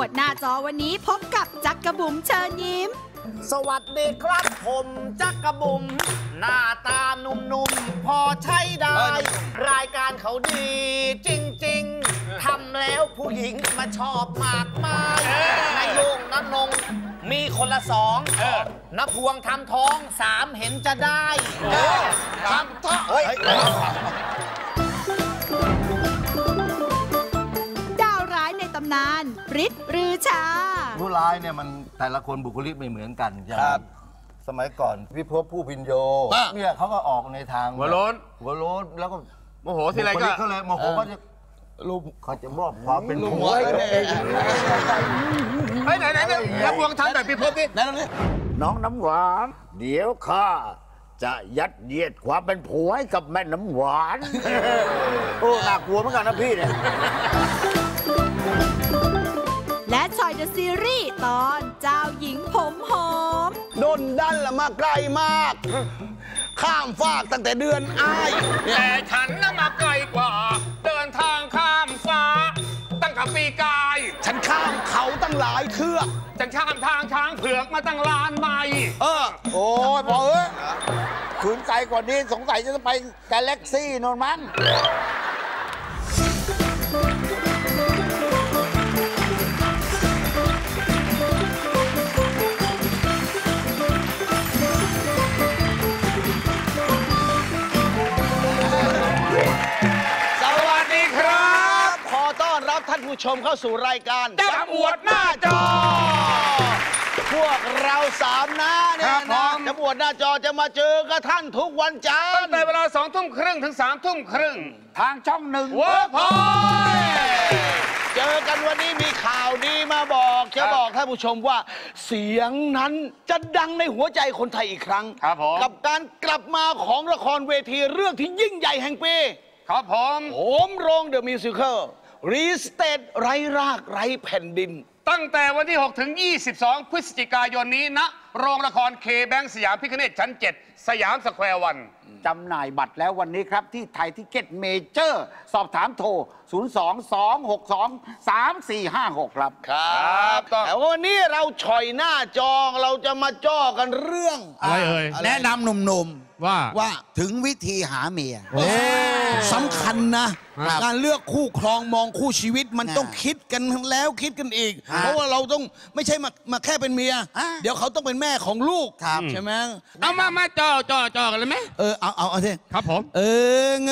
วดหน้าจอวันนี้พบกับจักกระบุ๋มเชิญยิ้มสวัสดีครับผมจักกระบุ๋มหน้าตาหนุ่มๆพอใช้ได้รายการเขาดีจริงๆทำแล้วผู้หญิงมาชอบมากมายนายโยงนนงมีคนละ2นับพวงทำท้อง3เห็นจะได้ทำท้องดาวร้ายในตำนานฤทธิ์รือชาผู้ร้ายเนี่ยมันแต่ละคนบุคลิกไม่เหมือนกันใช่ไหมสมัยก่อนพี่พบผู้พินโยเนี่ยเขาก็ออกในทางหัวโล้นแล้วก็โมโหทีไรก็เขาเลยโมโหก็จะรูปเขาจะมอบความเป็นผัวไหนแล้วพวงทำแบบพี่พบนี่น้องน้ำหวานเดี๋ยวข้าจะยัดเยียดความเป็นผัวให้กับแม่น้ำหวานโอ้น่ากลัวเหมือนกันนะพี่เนี่ยและชอยเดอะซีรีส์ตอนเจ้าหญิงผมหอมโดนดันละมาไกลมากข้ามฟากตั้งแต่เดือนอ้ายแต่ฉันน่ะมาไกลกว่าเดินทางข้ามฟ้าตั้งแต่ปีกายฉันข้ามเขาตั้งหลายเทือกฉันข้ามทางช้างเผือกมาตั้งล้านไมล์โอ้ยพอขืนไกลกว่านี้สงสัยจะไปกาแล็กซี่นนมั้งท่านผู้ชมเข้าสู่รายการจับอวดหน้าจอพวกเรา3น้าเนี่ยนะจับอวดหน้าจอจะมาเจอกับท่านทุกวันจันทร์ตั้งแต่เวลา20:30 ถึง21:30 ทางช่อง1 เวิร์กพอยต์เจอกันวันนี้มีข่าวดีมาบอกจะบอกท่านผู้ชมว่าเสียงนั้นจะดังในหัวใจคนไทยอีกครั้งกับการกลับมาของละครเวทีเรื่องที่ยิ่งใหญ่แห่งปีครับผมโหมโรงเดอะมิวสิคลรีสเตทไร้รากไร้แผ่นดินตั้งแต่วันที่6 ถึง 22 พฤศจิกายนนี้ณโรงละครเคแบงค์สยามพิคเนตชั้น 7 สยามสแควร์วันจำหน่ายบัตรแล้ววันนี้ครับที่ไทยทิเก็ตเมเจอร์สอบถามโทร 022623456 ครับแต่วันนี้เราฉ่อยหน้าจองเราจะมาจ้อกันเรื่องอะไรแนะนำหนุ่มๆว่าถึงวิธีหาเมียสำคัญนะการเลือกคู่ครองมองคู่ชีวิตมันต้องคิดกันแล้วคิดกันอีกเพราะว่าเราต้องไม่ใช่มาแค่เป็นเมียเดี๋ยวเขาต้องเป็นแม่ของลูกใช่ไหมเอามาจ่อกันเลยไหมเอาสิครับผมเง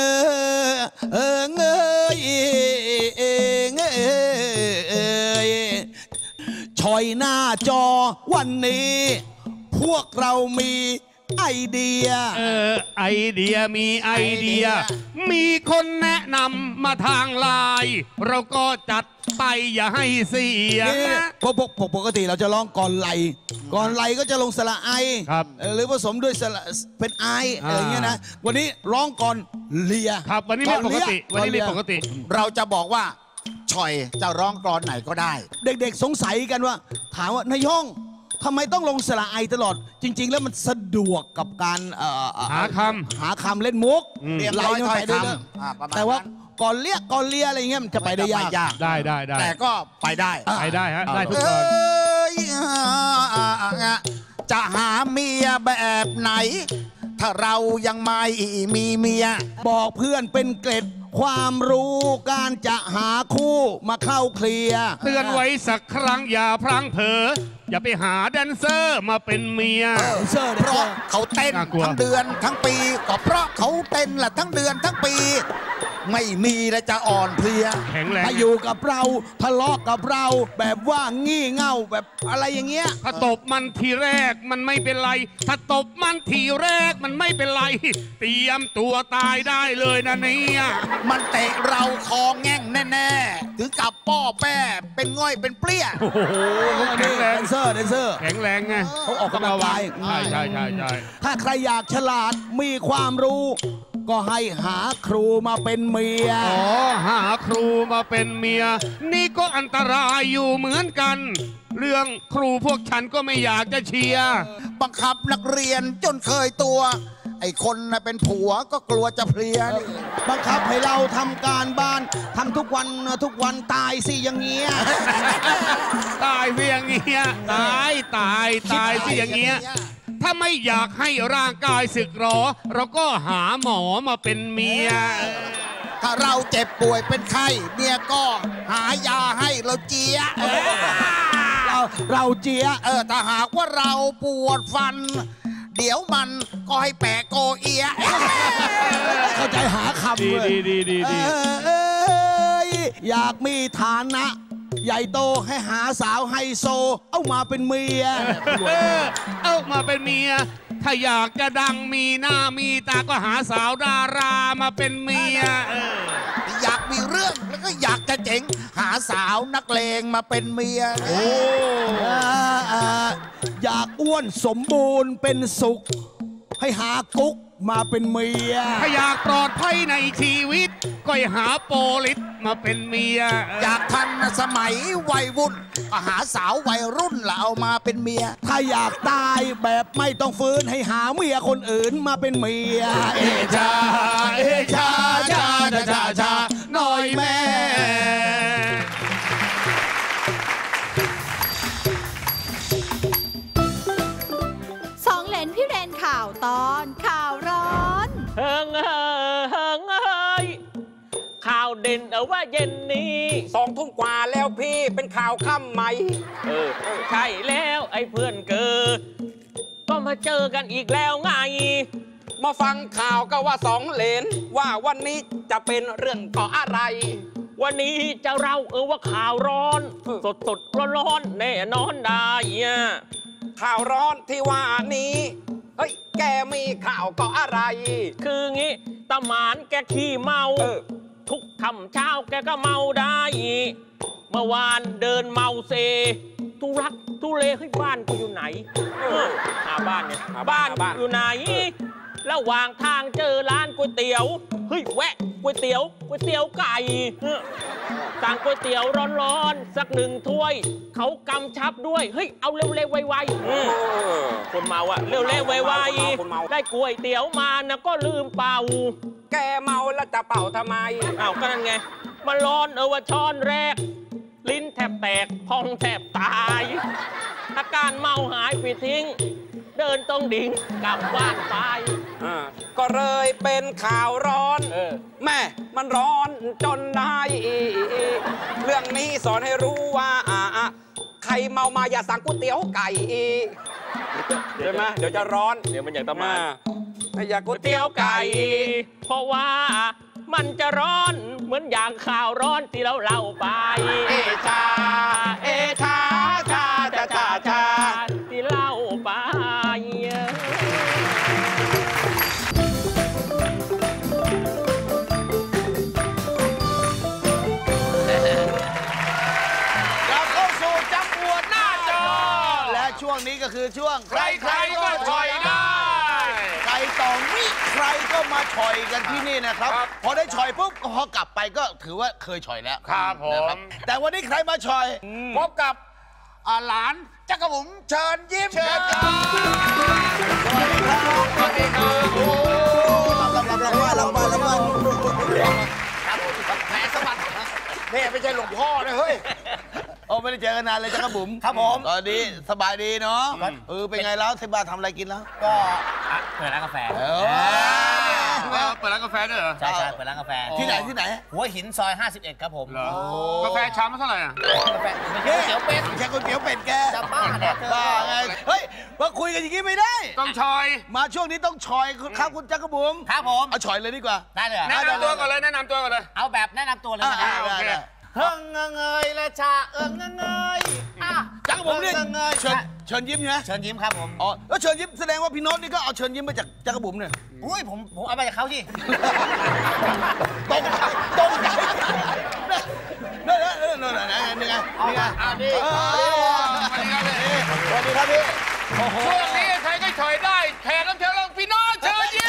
ยชอยหน้าจอวันนี้พวกเรามีไอเดียมีไอเดียมีคนแนะนำมาทางไลน์เราก็จัดไปอย่าให้เสียปกติเราจะร้องก่อนไลก็จะลงสระไอหรือผสมด้วยสระเป็นไออะไรเงี้ยนะวันนี้ร้องก่อนเลียครับวันนี้ไม่ปกติเราจะบอกว่าฉ่อยจะร้องกลอนไหนก็ได้เด็กๆสงสัยกันว่าถามว่านายย่องทำไมต้องลงสระไอตลอดจริงๆแล้วมันสะดวกกับการหาคำเล่นมุกไล่มันไปได้เลยแต่ว่าก่อนเลียอะไรเงี้ยมันจะไปได้ยากได้แต่ก็ไปได้ฮะได้ทุกคนจะหาเมียแบบไหนถ้าเรายังไม่มีเมียบอกเพื่อนเป็นเกร็ดความรู้การจะหาคู่มาเข้าเคลียร์เตือนไว้สักครั้งอย่าพลั้งเผลออย่าไปหาแดนเซอร์มาเป็นเมียเพราะเขาเต้นทั้งเดือนทั้งปีก็เพราะเขาเต้นแหละทั้งเดือนทั้งปีไม่มีแล้วจะอ่อนเพลียแข็งแรงถ้าอยู่กับเราทะเลาะกับเราแบบว่างี่เง่าแบบอะไรอย่างเงี้ยถ้าตบมันทีแรกมันไม่เป็นไรถ้าตบมันทีแรกมันไม่เป็นไรเตรียมตัวตายได้เลยนะเนี่ยมันเตะเราคอแง่งแน่ๆถึงกับป้อแป้เป็นง่อยเป็นเปรี้ยโอ้โหแข็งแรงแดนเซอร์แข็งแรงไงเขาออกกำลังกายใช่ถ้าใครอยากฉลาดมีความรู้ก็ให้หาครูมาเป็นเมียหาครูมาเป็นเมียนี่ก็อันตรายอยู่เหมือนกันเรื่องครูพวกฉันก็ไม่อยากจะเชียร์บังคับนักเรียนจนเคยตัวไอ้คนน่ะเป็นผัวก็กลัวจะเพลียนี่บังคับให้เราทำการบ้านทำทุกวันตายสิอย่างเงี้ยตายเพียงเงี้ยตายสิอย่างเงี้ยถ้าไม่อยากให้ร่างกายสึกหรอเราก็หาหมอมาเป็นเมียถ้าเราเจ็บป่วยเป็นไข้เมียก็หายาให้เราเจียเราเจียถ้าหากว่าเราปวดฟัน เดี๋ยวมันก็ให้แปะโกเอียเข้าใจหาคำเลยดีอยากมีฐานะใหญ่โตให้หาสาวไฮโซเอามาเป็นเมียเอามาเป็นเมียถ้าอยากจะดังมีหน้ามีตาก็หาสาวดารามาเป็นเมียอยากมีเรื่องแล้วก็อยากจะเจ๋งหาสาวนักเลงมาเป็นเมียอยากอ้วนสมบูรณ์เป็นสุขให้หากุ๊กมาเป็นเมียถ้าอยากปลอดภัยในชีวิตก็หาโปลิสมาเป็นเมียอยากทันสมัยวัยวุ่นก็หาสาววัยรุ่นแล้วเอามาเป็นเมียถ้าอยากตายแบบไม่ต้องฟื้นให้หาเมียคนอื่นมาเป็นเมียชาหน่อยแม่พี่เรนข่าวตอนข่าวร้อนเฮิงข่าวเด่นเอาว่าเย็นนี้ 2 ทุ่มกว่าแล้วพี่เป็นข่าวค่ำไหมใช่แล้วไอ้เพื่อนเกิดก็มาเจอกันอีกแล้วไงมาฟังข่าวก็ว่า2 เหลนว่าวันนี้จะเป็นเรื่องต่ออะไรวันนี้จะเล่าว่าข่าวร้อนสดร้อนแน่นอนได้ข่าวร้อนที่ว่านี้เฮ้ยแกมีข่าวก็อะไรคืองี้ตาหมานแกขี้เมาทุกค่ำเช้าแกก็เมาได้เมื่อวานเดินเมาเซทุรักทุเลให้บ้านกูอยู่ไหนหาบ้านเนี่ยบ้านอยู่ไหนระหว่างทางเจอร้านก๋วยเตี๋ยวเฮ้ยแวะก๋วยเตี๋ยวไก่สั่งก๋วยเตี๋ยวร้อนๆสัก1 ถ้วยเขากำชับด้วยเฮ้ยเอาเร็วๆไวๆคนเมาอะเร็วๆไวๆได้ก๋วยเตี๋ยวมานะก็ลืมเป่าแกเมาแล้วจะเป่าทำไมอ้าวก็นั่นไงมันร้อนว่าช้อนแรกลิ้นแทบแตกพองแทบตายอาการเมาหายไปทิ้งเดินต้องดิ่งกลับบ้านไปก็เลยเป็นข่าวร้อนแม่มันร้อนจนได้เรื่องนี้สอนให้รู้ว่าใครเมามาอย่าสั่งก๋วยเตี๋ยวไก่ใช่ไหมเดี๋ยวจะร้อนเดี๋ยวมันอยากตะมาไม่อยากก๋วยเตี๋ยวไก่เพราะว่ามันจะร้อนเหมือนอย่างข่าวร้อนที่เราเล่าไปชาที่เล่าไปช่วงนี้ก็คือช่วงใครๆก็ฉ่อยได้ใครต่อมิใครก็มาฉ่อยกันที่นี่นะครับพอได้ฉ่อยปุ๊บพอกลับไปก็ถือว่าเคยฉ่อยแล้วครับผมแต่วันนี้ใครมาฉ่อยพบกับหลานจักรบุ๋มเชิญยิ้มเชิญครับสวัสดีครับสวัสดีครับโอ้ลำบากแผลสะบัดนี่ไม่ใช่หลวงพ่อนะเฮ้ยโอ้ไม่ได้เจอกันนานเลยจักรบุ๋มครับผมตอนนี้สบายดีเนาะเป็นไงแล้วที่บ้านทำอะไรกินแล้วก็เปิดร้านกาแฟเปิดร้านกาแฟด้วยเหรอใช่เปิดร้านกาแฟที่ไหนหัวหินซอย51ครับผมกาแฟชามเท่าไหร่กาแฟก๋วยเตี๋ยวเป็ดแค่ก๋วยเตี๋ยวเป็ดแกจะบ้าเนี่ยบ้าไงเฮ้ยมาคุยกันอย่างนี้ไม่ได้ต้องชอยมาช่วงนี้ต้องชอยครับคุณจักรบุ๋มครับผมเอาชอยเลยดีกว่าได้เลยแนะนำตัวก่อนเลยเอาแบบแนะนำตัวเลยนะครับเฮิงเงยและชาเงยจักรบุ๋มนี่เชิญยิ้มนะเชิญยิ้มครับผมอ๋อแล้วเชิญยิ้มแสดงว่าพี่โน้ตนี่ก็เอาเชิญยิ้มมาจากจักรบุ๋มเนี่ยอุ้ยผมเอามาจากเขาสิตรงใจนี่ไงสวัสดีครับพี่ช่วงนี้ใครก็ฉ่อยได้แขกรับเชิญพี่โน้ตเชิญยิ้ม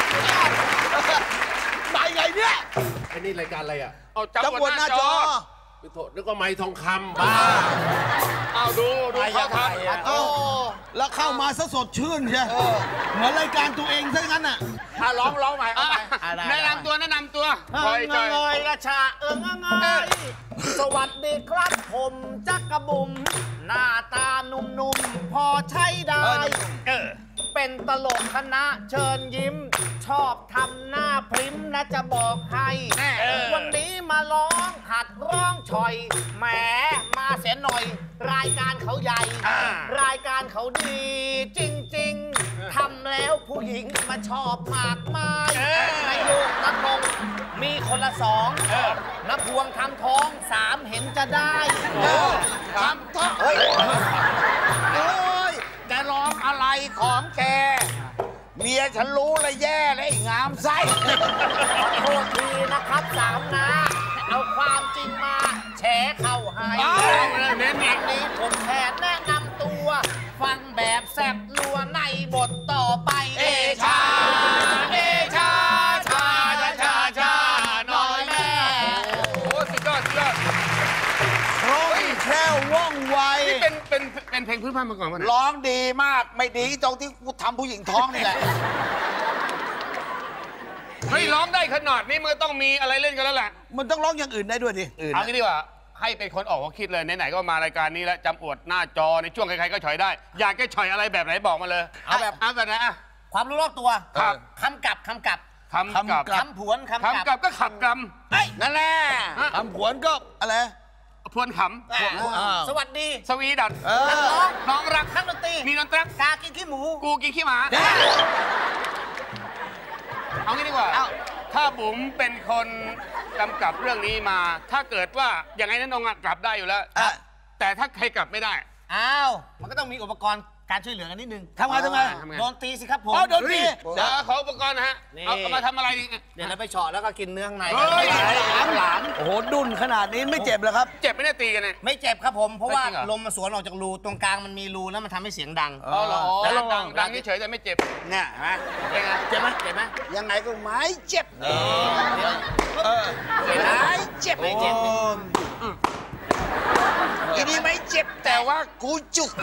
ไปไงเนี่ยไอ้นี่รายการอะไรอ่ะจับวนหน้าจอโถนึกว่าไม้ทองคำบ้าเอาดูเขาทำโอ้แล้วเข้ามาซะสดชื่นใช่เหมือนรายการตัวเองซะงั้นอ่ะร้องใหม่เอาใหม่แนะนำตัวคอยเงยราชาเงยสวัสดีครับผมจักรบุ๋มหน้าตาหนุ่มๆพอใช้ได้เป็นตลกคณะเชิญยิ้ม ชอบทำหน้าพริ้มนะจะบอกให้วันนี้มาร้องหัดร้องชอยแหมมาเสียหน่อย รายการเขาใหญ่ รายการเขาดีจริงๆทำแล้วผู้หญิงมาชอบมากมายนายโยกนักลงมีคนละสองนับพวงทำท้องสามเห็นจะได้ทำท่าเฮ้ยแกร้องอะไรของแกเมียฉันรู้เลยแย่เลยงามไส้ขอโทษทีนะครับสามนาเอาความจริงมาแฉเข้าให้วันนี้ผมแทนแนะนำตัว ฟังแบบแซ่บนัวในบทต่อไปเอชาหน่อยแม่โอ้สุดยอดคล่องแคล่วว่องไวนี่เป็นเพลงพื้นบ้านมาก่อนวะเนี่ยร้องดีมากไม่ดีตรงที่กูทำผู้หญิงท้องนี่แหละเฮ้ยร้องได้ขนาดนี้มันต้องมีอะไรเล่นกันแล้วแหละมันต้องร้องอย่างอื่นได้ด้วยดิเอางี้ดีกว่าให้เป็นคนออกความคิดเลยไหนๆก็มารายการนี้แล้วจำอวดหน้าจอในช่วงใครๆก็ฉอยได้ อยากจะฉอยอะไรแบบไหนบอกมาเลยเอาแบบไหนอะความรู้รอบตัวครับคำกับคำกับคำผวนคำคำกับก็ขับกำนั่นแหละคำผวนก็อะไรพวนขสวัสดีำสวีดัตนักร้องน้องรักนักดนตรีมีดนตรีกากินขี้หมูกูกินขี้หมาเอางี้ดีกว่าถ้าบุ๋มเป็นคนกำกับเรื่องนี้มา ถ้าเกิดว่าอย่างไงนั้นน้องกลับได้อยู่แล้วแต่ถ้าใครกลับไม่ได้อ้าวมันก็ต้องมีอุปกรณ์การช่วยเหลือกันนิดนึงทำไงโดนตีสิครับผมอ๋อโดนตีเดี๋ยวขออุปกรณ์นะฮะนี่เอามาทำอะไรดีเดี๋ยวเราไปเฉาะแล้วก็กินเนื้อข้างในเฮ้ยหลานโอ้โหดุนขนาดนี้ไม่เจ็บเหรอครับเจ็บไม่ได้ตีกันเนี่ยไม่เจ็บครับผมเพราะว่าจริงเหรอลมมันสวนออกจากรูตรงกลางมันมีรูแล้วมันทำให้เสียงดังอ๋อเหรอแล้วลองดังเฉยๆแต่ไม่เจ็บเนี่ยฮะเป็นไงเจ็บไหมเจ็บไหมยังไงก็ไม่เจ็บเดี๋ยวไม่เจ็บไม่เจ็บทีนี้ไม่เจ็บแต่ว่ากูจุก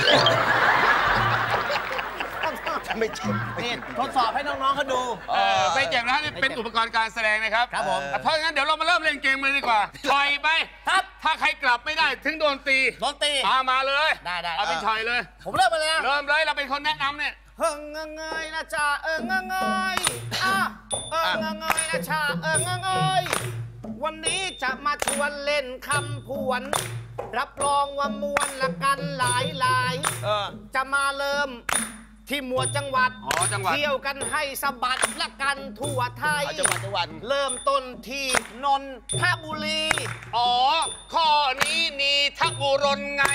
ไม่เจ็บนี่ทดสอบให้น้องๆเขาดูไม่เจ็บนะนี่เป็นอุปกรณ์การแสดงนะครับครับผมเพราะงั้นเดี๋ยวเรามาเริ่มเล่นเกมเลยดีกว่าถอยไปครับถ้าใครกลับไม่ได้ถึงโดนตีโดนตีมาเลยได้เอาเป็นถอยเลยผมเริ่มไปเลยนะเริ่มเลยเราเป็นคนแนะนำเนี่ยเฮิงเงยนะจ๊ะเงยเงยนะจ๊ะเงยวันนี้จะมาชวนเล่นคำผวน รับรองว่ามวนละกันหลายจะมาเริ่มที่หมวดจังหวัดจังหวัดเที่ยวกันให้สะบัดละกันทั่วไทยจังหวัดเริ่มต้นที่นนทบุรีอ๋อข้อนี้นีทับุรนไง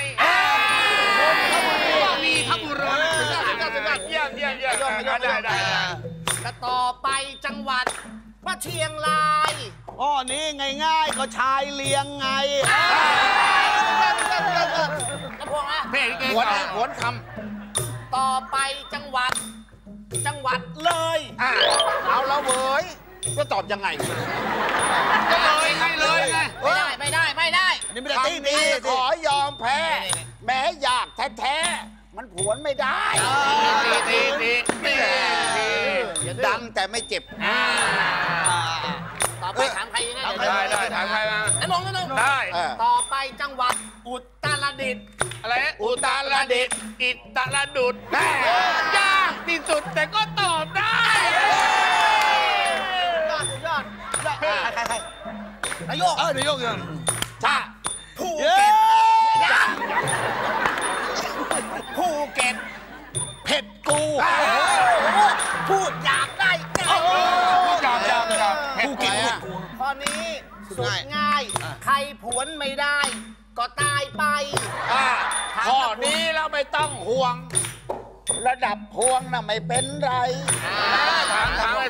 มีทับุรนเยี่ยมได้และต่อไปจังหวัดว่าเชียงรายอ๋อนี่ง่ายๆก็ชายเลี้ยงไงกระพงอ่ะเพลงเก่งหวนคต่อไปจังหวัดเลยำเอาละเว้ยจะตอบยังไงก็เลยไงไม่ได้นี่ไม่ได้ครั้งตีนี้ขอยอมแพ้ แม้อยากแท้ๆมันผวนไม่ได้ตีดังแต่ไม่เจ็บต่อไปถามใครนะได้ถามใครมาน้องได้ต่อไปจังหวัดอุตรดิตถ์อะไรอุตรดิตถ์อิตรดุษยากที่สุดแต่ก็ตอบได้ยอดใครนายกนายกยังจ้าภูเก็ตเผ็ดกูพูดอยากได้ใจจับกูเก่งข้อนี้สุดง่าย ใครผวนไม่ได้ ก็ตายไปข้อนี้เราไม่ต้องห่วง ระดับพวงน่ะไม่เป็นไรถามเลย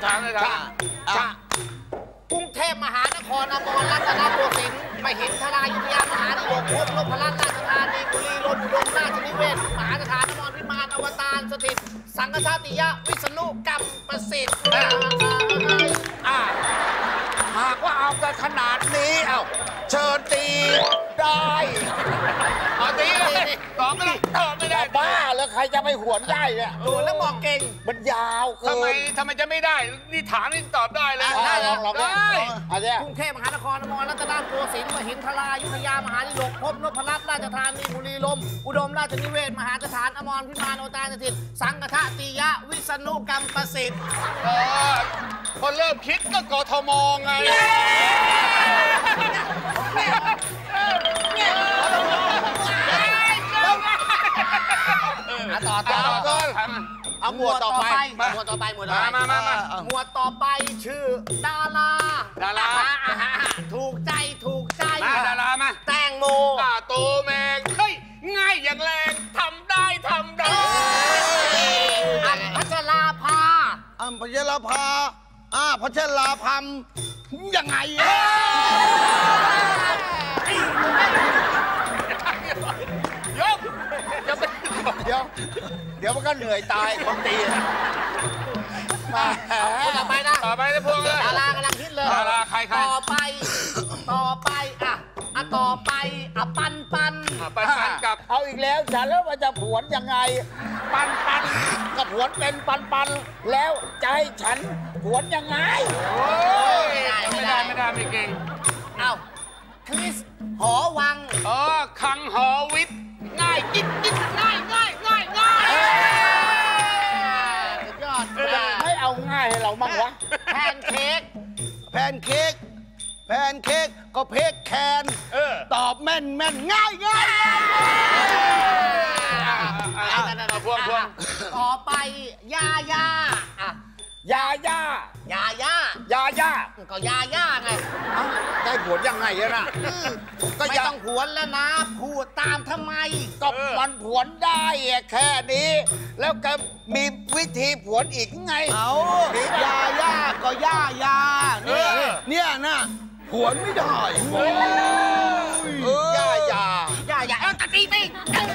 กรุงเทพมหานครอมรรัตนโกสินทร์มหินทรายุทธยามหานายกพบนพรัตน์ราชธานีบุรีรมย์อุดมราชนิเวศน์มหาสถานอมรวิมานอวตารสถิตสังฆชาติยะวิษณุกรรมประสิทธิ์หากว่าเอากันขนาดนี้ เชิญตีได้เอาตีเลยตอบไม่ได้ตอบไม่ได้บ้าแล้วใครจะไปหวนได้เนี่ยโดนแล้วบอกเก่งมันยาวเกินทำไมจะไม่ได้นี่ถามนี่ตอบได้เลยได้ลองได้อันเนี้ยกรุงเทพมหานครอมรรัตนโกสินทร์มหินทรายุธยามหาดิลกภพนพรัตน์ราชธานีบุรีลมย์อุดมราชนิเวศมหาสถานอมรพิมานโอตารสถิตสังฆทติยะวิษณุกรรมประสิทธิ์พอเริ่มคิดก็กทมไงต่อเอาหมวดต่อไปหมวดต่อไปมาหมวดต่อไปชื่อดาราถูกใจมาดารามาแตงโมโตแมงเฮ้ยง่ายอย่างแรงทำได้อัมพัชราภาอัมพชราภาพัชราพัมยังไงอะยกจะเป็นเดี๋ยวมันก็เหนื่อยตายคนตีคนต่อไปนะต่อไปนะพวกเลยดารากำลังคิดเลยดาราใครต่อไปต่อไปปันปันกับเอาอีกแล้วฉันแล้วมันจะผวนยังไง ปันกับผวนเป็นปันแล้วจะให้ฉันผวนยังไงโอ้ยไม่ได้ไม่เก่งเอ้าคริสหอวังคังหอวิทย์ง่ายจิ๊ดง่ายสุดยอดไม่เอาง่ายให้เราบ้างวะแพนเค้กแพนเค้กก็เพกแคนตอบแม่นง่ายพวงต่อไปยาก็ยาไงได้ผวนยังไงอะน่ะก็ไม่ต้องผวนแล้วนะพูดตามทำไมก็มันผวนได้แค่นี้ แล้วก็มีวิธีผวนอีกไงเอายาก็ยาเนี่ยนะผวนไม่ได้ยาตะกี้ติ๊ก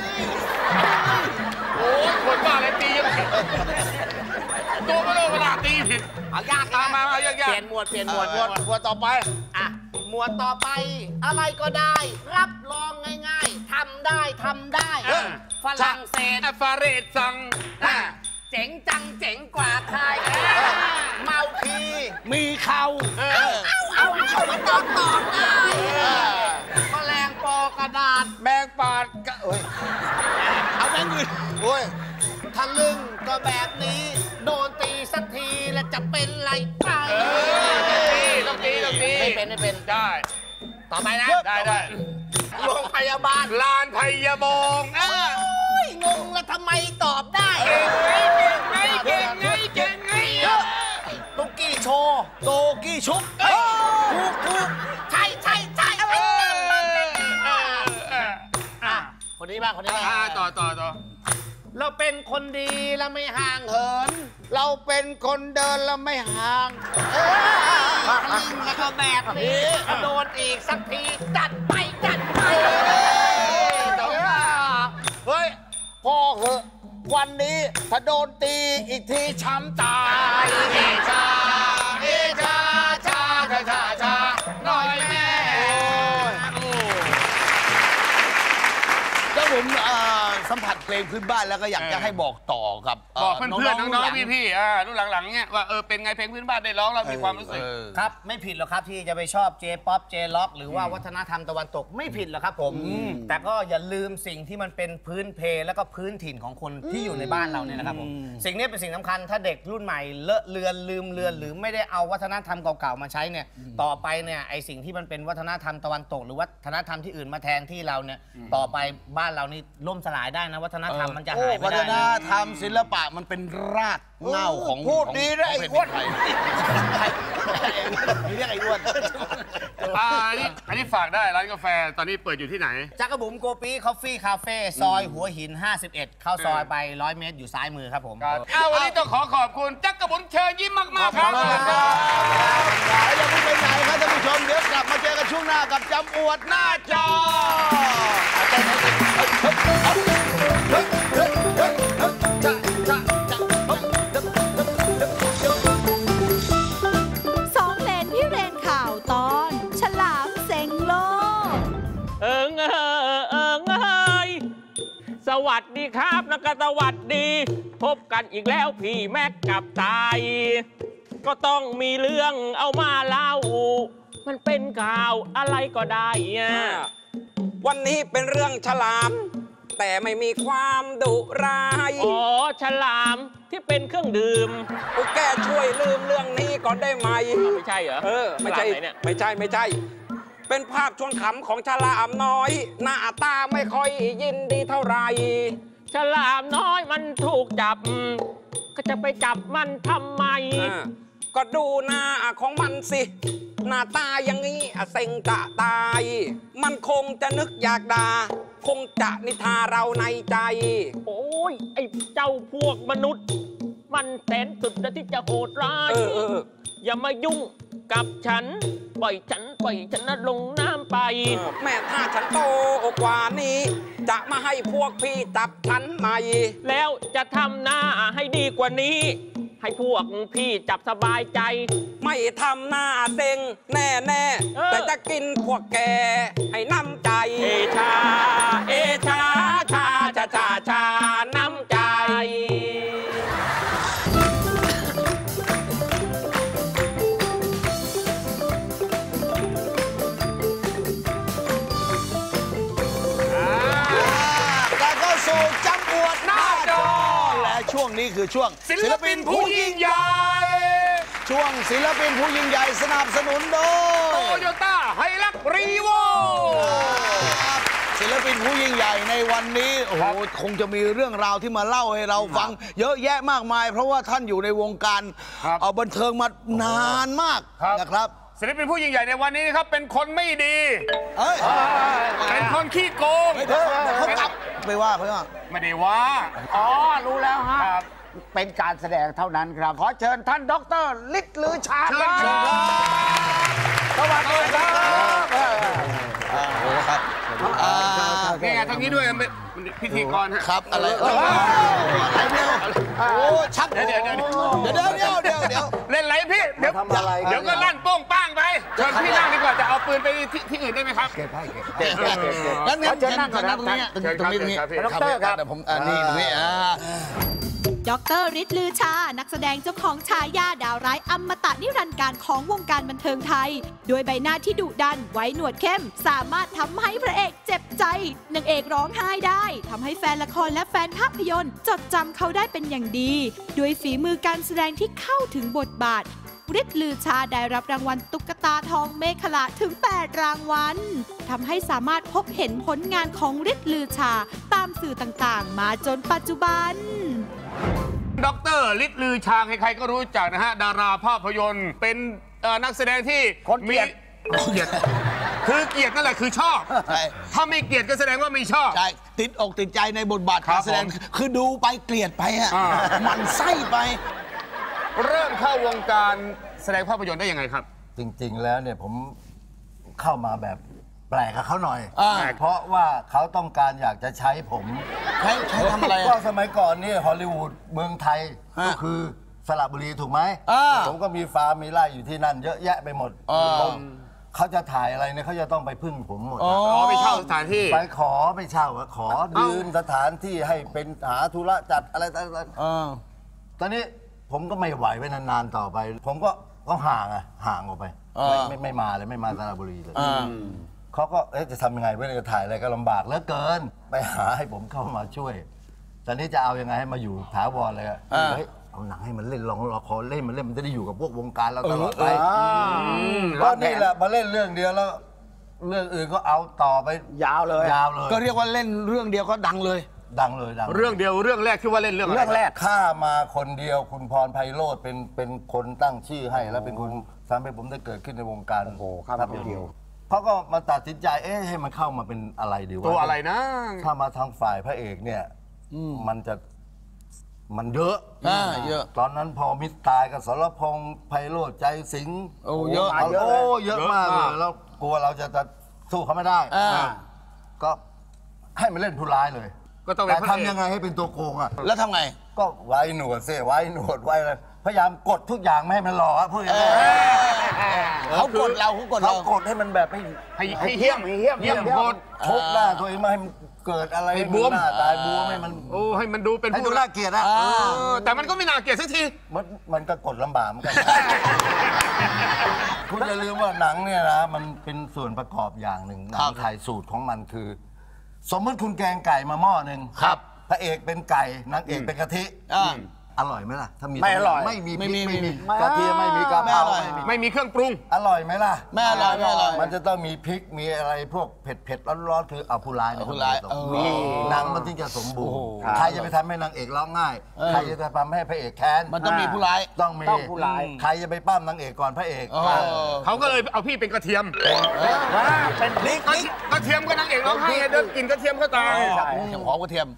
โอ้ยคนบ้าอะไรตียังผิดตัวไม่รู้เวลาตีผิดเอายากมาเอายากเปลี่ยนหมวดต่อไปหมวดต่อไปอะไรก็ได้ รับรองง่ายๆทำได้ฝรั่งเศสฟาเรศสั่งเจ๋งจังเจ๋งกว่าใครเมาคีมีเขาเอามาตอบได้แมลงปอกระดาษแมงปาดเอาแบงค์อื่นโอ้ยทะลึ่งก็แบบนี้ โดนตีสักทีแล้วจะเป็นไรไปต้องตีไม่เป็นได้ต่อไปนะได้โรงพยาบาลลานพยาบองงงแล้วทำไมตอบได้เก่งไงตุ๊กกี้โชว์โตกี้ชุบถูกใช่คนนี้บ้างต่อเราเป็นคนดีแล้วไม่ห่างเหินเราเป็นคนเดินแล้วไม่ห่างลิงแล้วก็แบบนี้โดนอีกสักทีจัดไปเฮ้ยพอเหอะวันนี้ถ้าโดนตีอีกทีช้ำตายชาหน่อยแม่แล้วผมสัมผัสเพลงพื้นบ้านแล้วก็อยากจะให้บอกต่อกับบอกเพื่อนๆน้องๆพี่ๆรุ่นหลังๆเนี่ยว่าเป็นไงเพลงพื้นบ้านได้ร้องเรามีความรู้สึกครับไม่ผิดหรอกครับที่จะไปชอบเจป๊อปเจล็อกหรือว่าวัฒนธรรมตะวันตกไม่ผิดหรอกครับผมแต่ก็อย่าลืมสิ่งที่มันเป็นพื้นเพแล้วก็พื้นถิ่นของคนที่อยู่ในบ้านเราเนี่ยนะครับผมสิ่งนี้เป็นสิ่งสำคัญถ้าเด็กรุ่นใหม่เลอะเลือนลืมเลือนหรือไม่ได้เอาวัฒนธรรมเก่าๆมาใช้เนี่ยต่อไปเนี่ยไอสิ่งที่มันเป็นวัฒนธรรมตะวันตกหรือวัฒนธรรมที่อื่นมาแทนที่เราเนี่ยต่อไปบ้านเรานี่ล่มสลายได้นะวัฒนธรรมมันจะหายไปวัฒนได้ธรรมศิลปะมันเป็นรากเหง้าของพูดดีนะไอ้อ้วนเรียกไอ้อ้วนอันนี้ฝากได้ร้านกาแฟตอนนี้เปิดอยู่ที่ไหนจักรบุ๋มโกปีคอฟฟี่คาเฟ่ซอยหัวหิน 51 เข้าซอยไป100 เมตรอยู่ซ้ายมือครับผมวันนี้ต้องขอบคุณจักรบุ๋มเชิญยิ้มมากๆครับอย่าเพิ่งไปไหนครับท่านผู้ชมเดี๋ยวกลับมาเจอกันช่วงหน้ากับจำอวดหน้าจอสองเลนพี่เรนข่าวตอนฉลามเซ็งโลกเอิงเอดีครับนักสวัสดี พบกันอีกแล้วพี่แม็กกับตายก็ต้องมีเรื่องเอามาเล่ามันเป็นข่าวอะไรก็ได้วันนี้เป็นเรื่องฉลามแต่ไม่มีความดุร้ายอ๋อฉลามที่เป็นเครื่องดื่มแกช่วยลืมเรื่องนี้ก่อนได้ไหมไม่ใช่เหรอไม่ใช่ไม่ใช่เป็นภาพชวนขำของฉลามน้อยหน้าตาไม่ค่อยยินดีเท่าไหร่ฉลามน้อยมันถูกจับก็จะไปจับมันทำไมก็ดูหน้าของมันสิหน้าตาอย่างนี้เซ็งจะตายมันคงจะนึกอยากด่าคงจะนิทาเราในใจโอ้ยไอ้เจ้าพวกมนุษย์มันแสนสุดที่จะโหดร้ายอย่ามายุ่งกับฉันปล่อยฉันนะลงน้ำไปแม่ถ้าฉันโตกว่านี้จะมาให้พวกพี่จับฉันใหม่แล้วจะทำหน้าให้ดีกว่านี้ให้พวกพี่จับสบายใจไม่ทำหน้าเซ็งแน่แต่จะกินพวกแกให้น้ำใจเอชาน้ำใจจำอวดหน้าจอและช่วงนี้คือช่วงศิลปินผู้ยิ่งใหญ่ช่วงศิลปินผู้ยิ่งใหญ่สนับสนุนโดยโตโยต้าไฮลักซ์รีโวศิลปินผู้ยิ่งใหญ่ในวันนี้โอ้โหคงจะมีเรื่องราวที่มาเล่าให้เราฟังเยอะแยะมากมายเพราะว่าท่านอยู่ในวงการเอาบันเทิงมานานมากนะครับศิลปินผู้ยิ่งใหญ่ในวันนี้นะครับเป็นคนไม่ดีเป็นคนขี้โกงเขากลับไปว่าไม่ได้ว่าอ๋อรู้แล้วฮะเป็นการแสดงเท่านั้นครับขอเชิญท่านดร.ฤทธิ์ลือชาครับสวัสดีครับนี่ไงทั้งนี้ด้วยพิธีกรครับอะไรโอ้ชักเดี๋ยวเล่นไรพี่เดี๋ยวก็ลั่นโป้งป้างไปเชิญพี่นั่งดีกว่าจะเอาปืนไปที่อื่นได้ไหมครับเก็บแล้วงั้นเชิญนั่งก่อนนะตรงนี้ดร.ครับผมนี่ตรงนี้ดร.ฤทธิ์ลือชานักแสดงเจ้าของฉายาดาวร้ายอมตะนิรันดร์การของวงการบันเทิงไทยด้วยใบหน้าที่ดุดันไว้หนวดเข้มสามารถทำให้พระเอกเจ็บใจนางเอกร้องไห้ได้ทำให้แฟนละครและแฟนภาพยนตร์จดจำเขาได้เป็นอย่างดีด้วยฝีมือการแสดงที่เข้าถึงบทบาทฤทธิ์ลือชาได้รับรางวัลตุ๊กตาทองเมขลาถึง8รางวัลทำให้สามารถพบเห็นผลงานของฤทธิ์ลือชาตามสื่อต่างๆมาจนปัจจุบันดร.ฤทธิ์ลือชาใครๆก็รู้จักนะฮะดาราภาพยนตร์เป็นนักแสดงที่มีเกลียดคือเกลียดนั่นแหละคือชอบถ้าไม่เกลียดก็แสดงว่าไม่ชอบใช่ติดอกติดใจในบทบาทการแสดงคือดูไปเกลียดไปอ่ะมันไส้ไปเริ่มเข้าวงการแสดงภาพยนตร์ได้ยังไงครับจริงๆแล้วเนี่ยผมเข้ามาแบบแปลกกับเขาหน่อยเพราะว่าเขาต้องการอยากจะใช้ผมใช้ทำอะไรก็สมัยก่อนนี่ฮอลลีวูดเมืองไทยก็คือสระบุรีถูกไหมผมก็มีฟาร์มมีไร่อยู่ที่นั่นเยอะแยะไปหมดเขาจะถ่ายอะไรเนี่ยเขาจะต้องไปพึ่งผมหมดไปเช่าสถานที่ไปขอไปเช่าขอยืมสถานที่ให้เป็นหาธุระจัดอะไรต่างๆตอนนี้ผมก็ไม่ไหวไปนานๆต่อไป ผมก็ห่างออกไปไม่มาเลยไม่มาสระบุรีเลยเขาก็จะทำยังไงเวลาจะถ่ายอะไรก็ลำบากเหลือเกินไปหาให้ผมเข้ามาช่วยตอนนี้จะเอายังไงให้มาอยู่ถาวรเลยเอาหนังให้มันเล่นลองละครเล่นมันจะได้อยู่กับพวกวงการเราตลอดไปก็นี่แหละมาเล่นเรื่องเดียวแล้วเรื่องอื่นก็เอาต่อไปยาวเลยก็เรียกว่าเล่นเรื่องเดียวก็ดังเลยเรื่องเดียวเรื่องแรกที่ว่าเล่นเรื่องแรกข้ามาคนเดียวคุณพรไพโรจน์เป็นคนตั้งชื่อให้แล้วเป็นคนทำให้ผมได้เกิดขึ้นในวงการข้ามาคนเดียวเขาก็มาตัดสินใจให้มันเข้ามาเป็นอะไรดีวะตัวอะไรนะถ้ามาทางฝ่ายพระเอกเนี่ยมันเยอะตอนนั้นพอมิตรตายกับสรพงษ์ไพโรจน์ใจสิงห์เยอะเยอะมากเลยแล้วกลัวเราจะสู้เขาไม่ได้ก็ให้มันเล่นผู้ร้ายเลยก็ต้องทำยังไงให้เป็นตัวโกงอ่ะแล้วทำไงก็ไว้หนวดไว้หนวดไว้เลยพยายามกดทุกอย่างไม่ให้มันหล่อพูดอย่างนี้เขากดเราเขากดให้มันแบบให้เหี้ยมโคตรชกหน้าตัวเองไม่ให้มันเกิดอะไรให้บวมหน้าตายบวมให้มันโอ้ให้มันดูเป็นให้ดูผู้น่าเกลียดนะแต่มันก็ไม่น่าเกลียดสักทีมันก็กดลำบากเหมือนกัน คุณอย่าลืมว่าหนังเนี่ยนะมันเป็นส่วนประกอบอย่างหนึ่งหนังไทยสูตรของมันคือ สมมติคุณแกงไก่มาหม้อหนึ่งครับพระเอกเป็นไก่นางเอกเป็นกะทิอร่อยไหมล่ะถ้ามีไม่อร่อยไม่มีกระเทียมไม่มีกะเพราไม่มีเครื่องปรุงอร่อยไหมล่ะไม่อร่อยไม่อร่อยมันจะต้องมีพริกมีอะไรพวกเผ็ดร้อนๆคือเอาผู้ร้ายหนังมันถึงจะสมบูรณ์ใครจะไปทำให้นางเอกร้องง่ายใครจะไปทำให้พระเอกแค้นมันต้องมีผู้ร้ายต้องมีผู้ร้ายใครจะไปปั้มนางเอกก่อนพระเอกเขาก็เลยเอาพี่เป็นกระเทียมเป็นพริกกระเทียมก็นางเอกร้องไห้เดินกินกระเทียมก็ตายหอมกระเทียม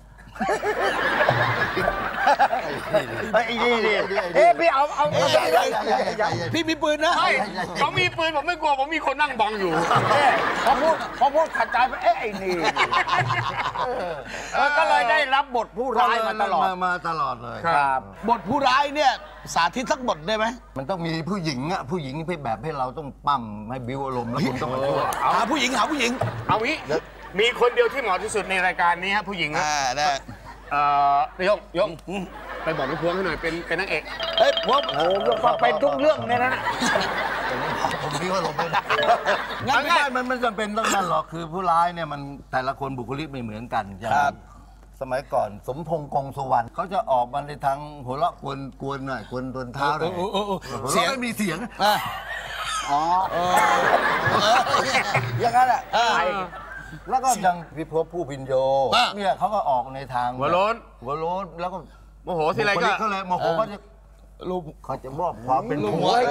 พี่เอาพี่มีปืนนะเขามีปืนผมไม่กลัวผมมีคนนั่งบังอยู่พอพูดขัดใจไปไอ้นี่ก็เลยได้รับบทผู้ร้ายมาตลอดเลยครับบทผู้ร้ายเนี่ยสาธิตสักบทได้ไหมมันต้องมีผู้หญิงแบบให้เราต้องปั้มให้บิ้วอารมณ์แล้วคุณต้องมาช่วยหาผู้หญิงเอางี้มีคนเดียวที่เหมาะที่สุดในรายการนี้ฮะผู้หญิงนะได้ยงไปบอกพี่พวงให้หน่อยเป็นนางเอกพวงโอ้ก็เป็นทุกเรื่องเนี่ยนะผมคิดว่าลงไม่ได้งั้นไม่ได้มันจำเป็นต้องนั่นหรอกคือผู้ร้ายเนี่ยมันแต่ละคนบุคลิกไม่เหมือนกันครับสมัยก่อนสมพงษ์กงสุวรรณเขาจะออกมาในทางหัวเราะกวนหน่อยกวนตนเท้าหน่อยเสียงไม่มีเสียงอย่างนั้นแหละแล้วก็ยังพิภพผู้พินโยเนี่ยเขาก็ออกในทางหัวโล้นแล้วก็โมโหทีไรก็เขาเลยโมโหก็จะรูปเขาจะมอบความเป็นผัว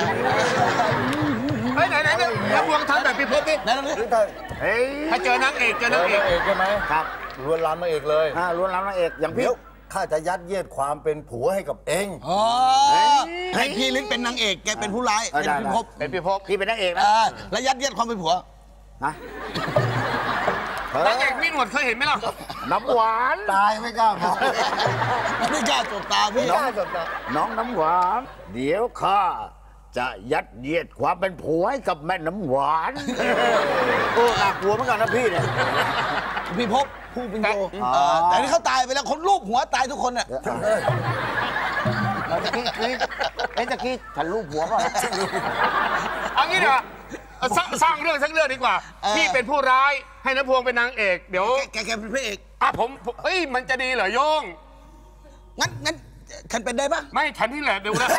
ไหนแล้วพวงทำแบบพิภพดิถ้าเจอนางเอกใช่ไหมครับล้วนล้ำนางเอกเลยล้วนล้ำนางเอกอย่างพี่ข้าจะยัดเยียดความเป็นผัวให้กับเองให้พี่ลิ้นเป็นนางเอกแกเป็นผู้ร้ายเป็นพิภพพี่เป็นนางเอกนะแล้วยัดเยียดความเป็นผัวนะนางเอกมีหนวดเคยเห็นไหมล่ะน้ำหวานตายไม่กล้าพอไม่กล้าจบตาพี่น้องน้ำหวานเดี๋ยวข้าจะยัดเยียดความเป็นผัวให้กับแม่น้ำหวานน่ากลัวเหมือนกันนะพี่เนี่ยพี่พบผู้เป็นโยแต่นี่เขาตายไปแล้วคนลูกหัวตายทุกคนเนี่ยตะกี้ฉันลูกหัวป่ะเอางี้เดี๋ยวสร้างเรื่องสักเรื่องดีกว่าพี่เป็นผู้ร้ายให้น้ำพวงเป็นนางเอกเดี๋ยวแกเป็นพระเอกผมมันจะดีเหรอโยงงั้นฉันเป็นได้ปะไม่ฉันนี่แหละเดี๋ยวนะ